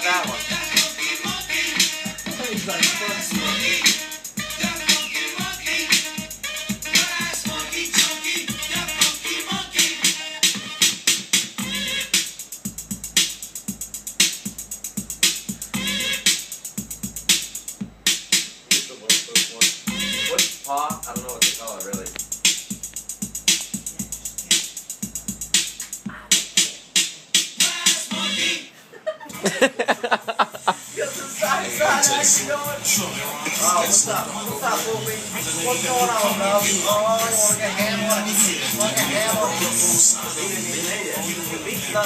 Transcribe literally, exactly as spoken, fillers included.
got that one. He's like, fuck you. What's paw? I don't know what they call it really. Oh, what's up? What's up, Wolfie? What's going on, love? Oh, you want to get ham on it? You want to get ham on it? You didn't even eat it. You beat